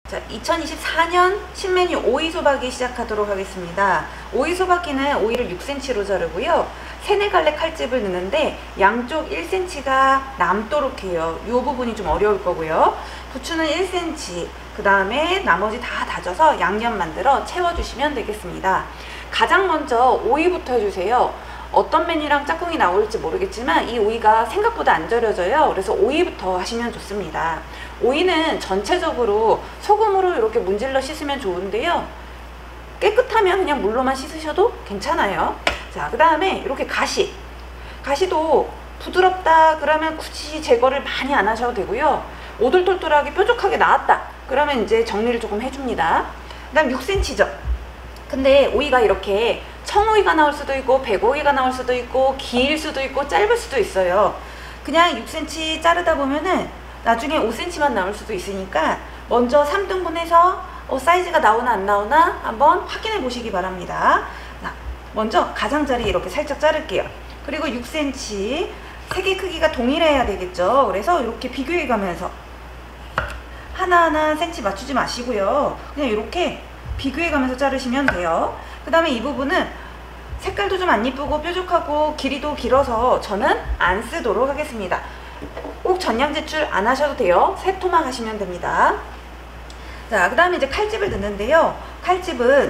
자, 2024년 신메뉴 오이 소박이 시작하도록 하겠습니다. 오이 소박이는 오이를 6cm로 자르고요. 3-4갈래 칼집을 넣는데 양쪽 1cm가 남도록 해요. 이 부분이 좀 어려울 거고요. 부추는 1cm, 그 다음에 나머지 다 다져서 양념 만들어 채워주시면 되겠습니다. 가장 먼저 오이부터 해주세요. 어떤 메뉴랑 짝꿍이 나올지 모르겠지만 이 오이가 생각보다 안 절여져요. 그래서 오이부터 하시면 좋습니다. 오이는 전체적으로 소금으로 이렇게 문질러 씻으면 좋은데요. 깨끗하면 그냥 물로만 씻으셔도 괜찮아요. 자, 그 다음에 이렇게 가시도 부드럽다 그러면 굳이 제거를 많이 안 하셔도 되고요. 오돌톨톨하게 뾰족하게 나왔다 그러면 이제 정리를 조금 해줍니다. 그 다음 6cm죠. 근데 오이가 이렇게 청오이가 나올 수도 있고 백오이가 나올 수도 있고 길 수도 있고 짧을 수도 있어요. 그냥 6cm 자르다 보면은 나중에 5cm만 나올 수도 있으니까 먼저 3등분해서 사이즈가 나오나 안 나오나 한번 확인해 보시기 바랍니다. 자, 먼저 가장자리 이렇게 살짝 자를게요. 그리고 6cm 3개 크기가 동일해야 되겠죠. 그래서 이렇게 비교해 가면서 하나하나 cm 맞추지 마시고요. 그냥 이렇게 비교해 가면서 자르시면 돼요. 그 다음에 이 부분은 색깔도 좀 안 이쁘고 뾰족하고 길이도 길어서 저는 안 쓰도록 하겠습니다. 꼭 전량 제출 안 하셔도 돼요. 세 토막 하시면 됩니다. 자, 그 다음에 이제 칼집을 넣는데요. 칼집은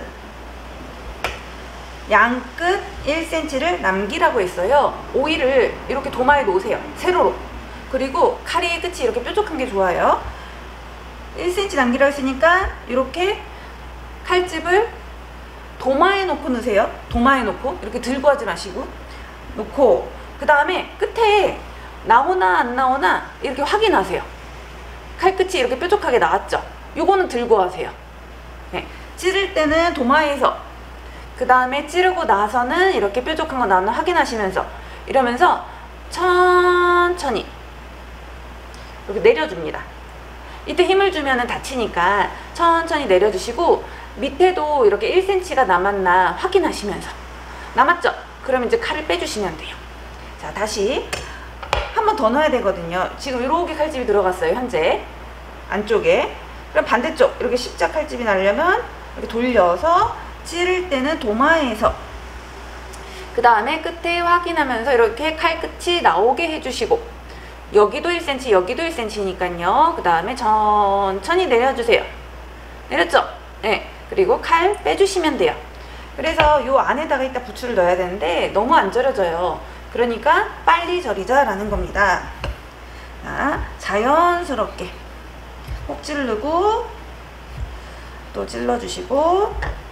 양끝 1cm를 남기라고 했어요. 오이를 이렇게 도마에 놓으세요. 세로로. 그리고 칼이 끝이 이렇게 뾰족한 게 좋아요. 1cm 남기라고 했으니까 이렇게 칼집을 도마에 놓고 넣으세요. 도마에 놓고 이렇게 들고 하지 마시고 놓고, 그 다음에 끝에 나오나 안 나오나 이렇게 확인하세요. 칼끝이 이렇게 뾰족하게 나왔죠. 요거는 들고 하세요. 네. 찌를 때는 도마에서, 그 다음에 찌르고 나서는 이렇게 뾰족한 거 나오나 확인하시면서 이러면서 천천히 이렇게 내려줍니다. 이때 힘을 주면 다치니까 천천히 내려주시고, 밑에도 이렇게 1cm가 남았나 확인하시면서 남았죠? 그러면 이제 칼을 빼주시면 돼요. 자, 다시 한 번 더 넣어야 되거든요. 지금 이렇게 칼집이 들어갔어요. 현재 안쪽에. 그럼 반대쪽 이렇게 십자 칼집이 나려면 이렇게 돌려서 찌를 때는 도마에서, 그 다음에 끝에 확인하면서 이렇게 칼끝이 나오게 해주시고, 여기도 1cm 여기도 1cm니까요 그 다음에 천천히 내려주세요. 내렸죠? 네. 그리고 칼 빼주시면 돼요. 그래서 요 안에다가 이따 부추를 넣어야 되는데 너무 안 절여져요. 그러니까 빨리 절이자 라는 겁니다. 자, 자연스럽게 꼭 찌르고 또 찔러주시고,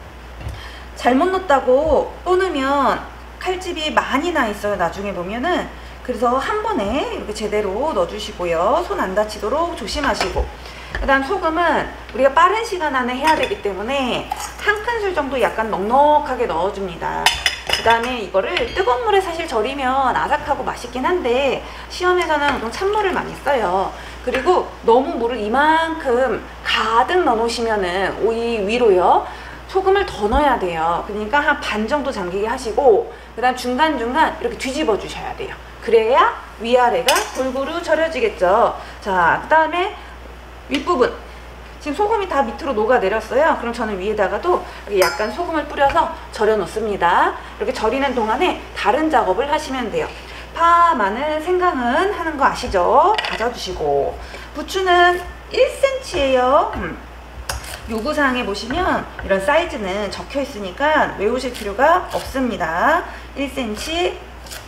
잘못 넣었다고 또 넣으면 칼집이 많이 나 있어요. 나중에 보면은. 그래서 한 번에 이렇게 제대로 넣어주시고요. 손 안 다치도록 조심하시고, 그 다음 소금은 우리가 빠른 시간 안에 해야 되기 때문에 한 큰술 정도 약간 넉넉하게 넣어줍니다. 그 다음에 이거를 뜨거운 물에 사실 절이면 아삭하고 맛있긴 한데 시험에서는 보통 찬물을 많이 써요. 그리고 너무 물을 이만큼 가득 넣어 놓으시면은 오이 위로요 소금을 더 넣어야 돼요. 그러니까 한 반 정도 잠기게 하시고, 그 다음 중간중간 이렇게 뒤집어 주셔야 돼요. 그래야 위아래가 골고루 절여지겠죠. 자, 그 다음에 윗부분 지금 소금이 다 밑으로 녹아 내렸어요. 그럼 저는 위에다가도 약간 소금을 뿌려서 절여 놓습니다. 이렇게 절이는 동안에 다른 작업을 하시면 돼요. 파, 마늘, 생강은 하는 거 아시죠? 다져주시고, 부추는 1cm예요. 요구사항에 보시면 이런 사이즈는 적혀 있으니까 외우실 필요가 없습니다. 1cm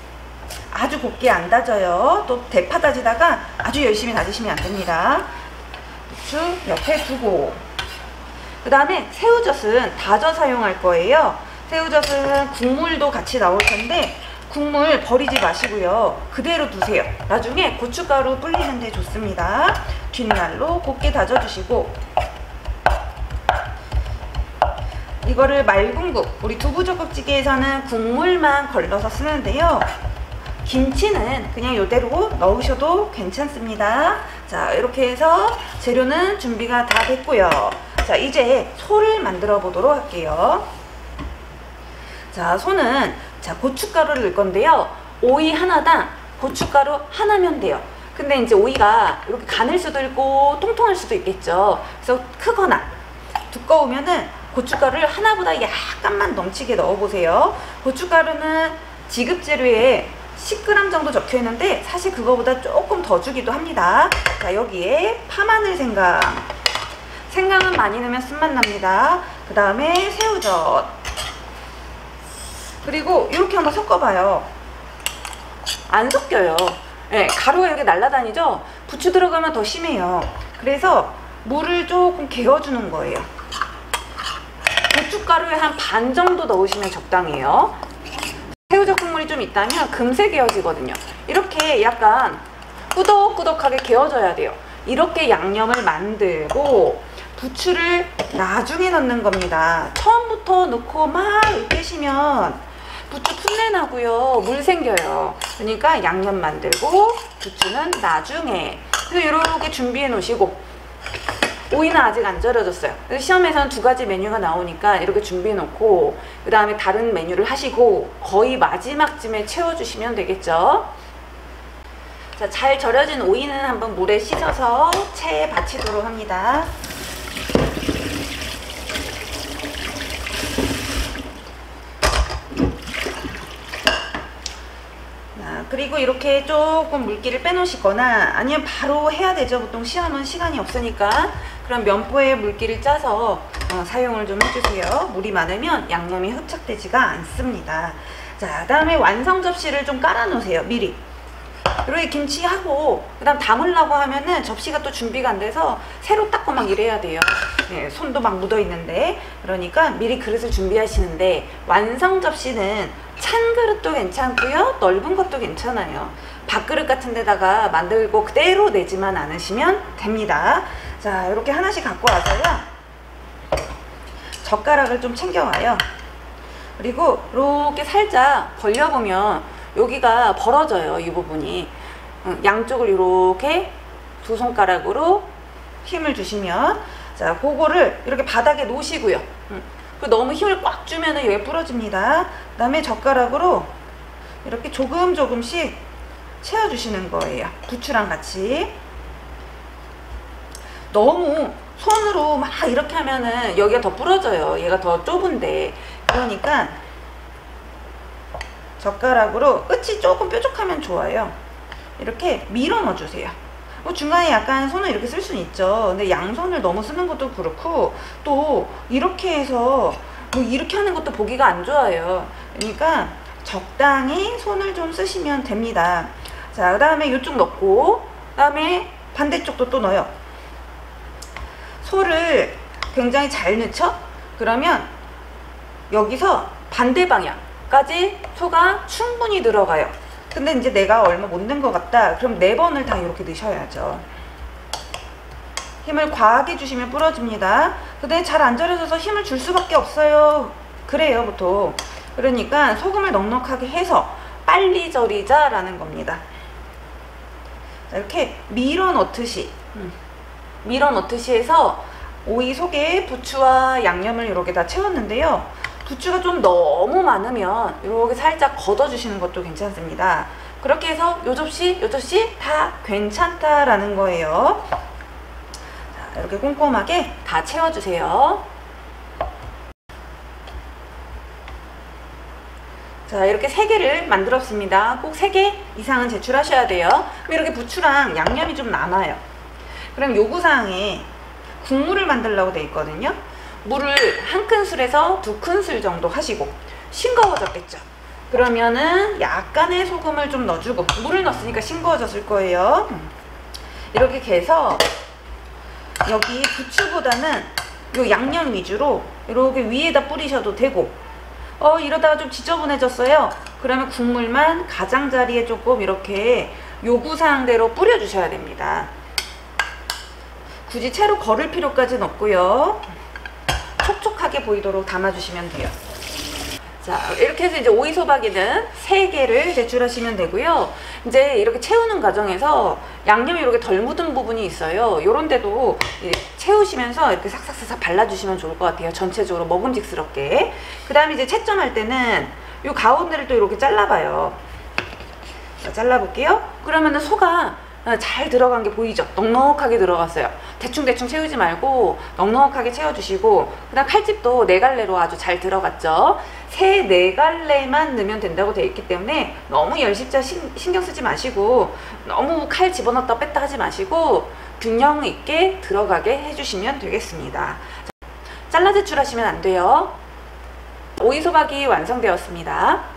아주 곱게 안 다져요. 또 대파 다지다가 아주 열심히 다지시면 안 됩니다. 부추 옆에 두고, 그 다음에 새우젓은 다져 사용할 거예요. 새우젓은 국물도 같이 나올 텐데 국물 버리지 마시고요. 그대로 두세요. 나중에 고춧가루 불리는 데 좋습니다. 뒷날로 곱게 다져주시고, 이거를 말국국, 우리 두부조국찌개에서는 국물만 걸러서 쓰는데요. 김치는 그냥 이대로 넣으셔도 괜찮습니다. 자, 이렇게 해서 재료는 준비가 다 됐고요. 자, 이제 소를 만들어 보도록 할게요. 자, 소는 고춧가루를 넣을 건데요. 오이 하나당 고춧가루 하나면 돼요. 근데 이제 오이가 이렇게 가늘 수도 있고 통통할 수도 있겠죠. 그래서 크거나 두꺼우면은 고춧가루를 하나보다 약간만 넘치게 넣어보세요. 고춧가루는 지급재료에 10g 정도 적혀 있는데 사실 그거보다 조금 더 주기도 합니다. 자, 여기에 파마늘 생강. 생강은 많이 넣으면 쓴맛 납니다. 그 다음에 새우젓. 그리고 이렇게 한번 섞어봐요. 안 섞여요. 네, 가루가 이렇게 날아다니죠? 부추 들어가면 더 심해요. 그래서 물을 조금 개어주는 거예요. 고춧가루에 한 반 정도 넣으시면 적당해요. 새우젓 국물이 좀 있다면 금세 개어지거든요. 이렇게 약간 꾸덕꾸덕하게 개어져야 돼요. 이렇게 양념을 만들고 부추를 나중에 넣는 겁니다. 처음부터 넣고 막 으깨시면 부추 풋내 나고요. 물 생겨요. 그러니까 양념 만들고 부추는 나중에. 그래서 이렇게 준비해 놓으시고, 오이는 아직 안 절여졌어요. 그래서 시험에서는 2가지 메뉴가 나오니까 이렇게 준비해 놓고 그 다음에 다른 메뉴를 하시고 거의 마지막쯤에 채워주시면 되겠죠. 자, 잘 절여진 오이는 한번 물에 씻어서 체에 받치도록 합니다. 그리고 이렇게 조금 물기를 빼놓으시거나 아니면 바로 해야 되죠. 보통 시험은 시간이 없으니까. 그럼 면포에 물기를 짜서 사용을 좀 해주세요. 물이 많으면 양념이 흡착되지가 않습니다. 자, 다음에 완성 접시를 좀 깔아 놓으세요. 미리. 이렇게 김치하고 그 다음 담으려고 하면은 접시가 또 준비가 안 돼서 새로 닦고 막 이래야 돼요. 네, 손도 막 묻어 있는데. 그러니까 미리 그릇을 준비하시는데, 완성 접시는 찬 그릇도 괜찮고요, 넓은 것도 괜찮아요. 밥그릇 같은 데다가 만들고 그대로 내지만 않으시면 됩니다. 자, 이렇게 하나씩 갖고 와서요, 젓가락을 좀 챙겨와요. 그리고 이렇게 살짝 벌려보면 여기가 벌어져요. 이 부분이. 양쪽을 이렇게 2손가락으로 힘을 주시면, 자, 그거를 이렇게 바닥에 놓으시고요. 너무 힘을 꽉 주면은 여기 부러집니다. 그 다음에 젓가락으로 이렇게 조금씩 채워주시는 거예요. 부추랑 같이. 너무 손으로 막 이렇게 하면은 여기가 더 부러져요. 얘가 더 좁은데. 그러니까 젓가락으로 끝이 조금 뾰족하면 좋아요. 이렇게 밀어 넣어주세요. 중간에 약간 손을 이렇게 쓸 수는 있죠. 근데 양손을 너무 쓰는 것도 그렇고, 또 이렇게 해서 뭐 이렇게 하는 것도 보기가 안 좋아요. 그러니까 적당히 손을 좀 쓰시면 됩니다. 자, 그 다음에 이쪽 넣고, 그 다음에 반대쪽도 또 넣어요. 소를 굉장히 잘 넣죠? 그러면 여기서 반대 방향까지 소가 충분히 들어가요. 근데 이제 내가 얼마 못 넣은 것 같다. 그럼 4번을 다 이렇게 넣으셔야죠. 힘을 과하게 주시면 부러집니다. 근데 잘 안 절여져서 힘을 줄 수밖에 없어요. 그래요, 보통. 그러니까 소금을 넉넉하게 해서 빨리 절이자 라는 겁니다. 자, 이렇게 밀어 넣듯이 해서 오이 속에 부추와 양념을 이렇게 다 채웠는데요. 부추가 좀 너무 많으면 이렇게 살짝 걷어주시는 것도 괜찮습니다. 그렇게 해서 요 접시 다 괜찮다라는 거예요. 자, 이렇게 꼼꼼하게 다 채워주세요. 자, 이렇게 3개를 만들었습니다. 꼭 3개 이상은 제출하셔야 돼요. 그럼 이렇게 부추랑 양념이 좀 남아요. 그럼 요구사항에 국물을 만들려고 돼 있거든요. 물을 1큰술에서 2큰술 정도 하시고, 싱거워졌겠죠. 그러면은 약간의 소금을 좀 넣어주고, 물을 넣었으니까 싱거워졌을 거예요. 이렇게 해서 여기 부추보다는 요 양념 위주로 이렇게 위에다 뿌리셔도 되고, 이러다가 좀 지저분해졌어요. 그러면 국물만 가장자리에 조금 이렇게 요구사항대로 뿌려주셔야 됩니다. 굳이 채로 걸을 필요까지는 없고요. 촉촉하게 보이도록 담아주시면 돼요. 자, 이렇게 해서 이제 오이소박이는 3개를 제출하시면 되고요. 이제 이렇게 채우는 과정에서 양념이 이렇게 덜 묻은 부분이 있어요. 요런 데도 채우시면서 이렇게 삭삭삭삭 발라주시면 좋을 것 같아요. 전체적으로 먹음직스럽게. 그 다음에 이제 채점할 때는 요 가운데를 또 이렇게 잘라봐요. 자, 잘라볼게요. 그러면은 소가 잘 들어간 게 보이죠? 넉넉하게 들어갔어요. 대충대충 채우지 말고 넉넉하게 채워주시고, 그 다음 칼집도 4갈래로 아주 잘 들어갔죠? 4갈래만 넣으면 된다고 되어 있기 때문에 너무 열십자 신경 쓰지 마시고, 너무 칼 집어넣었다 뺐다 하지 마시고 균형 있게 들어가게 해주시면 되겠습니다. 잘라 제출하시면 안 돼요. 오이소박이 완성되었습니다.